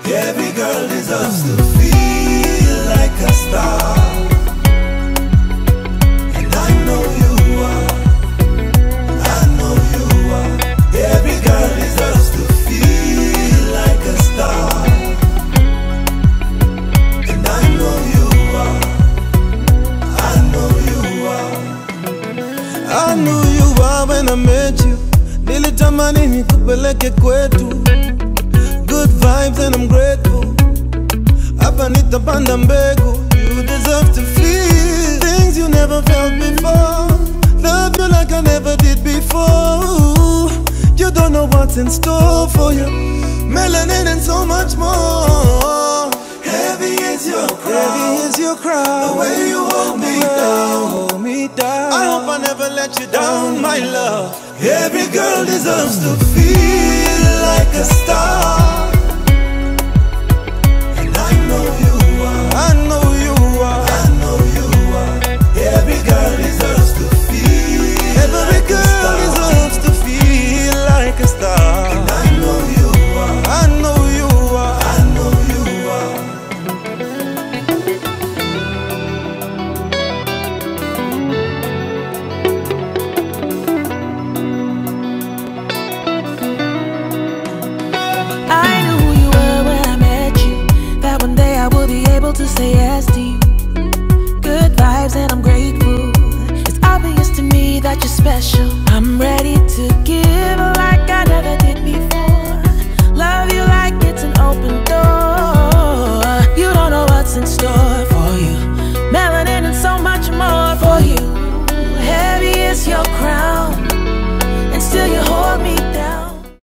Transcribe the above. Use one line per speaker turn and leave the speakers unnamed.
Every girl deserves to feel like a star, and I know you are. I know you are. Every girl deserves to feel like a star, and I know you are. I know you are. I knew you are when I met you. Nilitamani nikupeleke kwetu. Good vibes and I'm grateful. Hapa nitapanda mbegu. You deserve to feel things you never felt before. Love you like I never did before. You don't know what's in store for you. Melanin and so much more. Heavy is your crown. Heavy is your crown. The way you hold me down. Hold me down. I hope I never let you down, my love. Every girl deserves to feel like a star, and I know you are. I know you are. I know you are. Every girl deserves to feel. Every girl deserves to feel like a star, and I know you are. I know you are. I know you are.
To say yes to you. Good vibes and I'm grateful. It's obvious to me that you're special. I'm ready to give like I never did before. Love you like it's an open door. You don't know what's in store for you. Melanin and so much more for you. Heavy is your crown.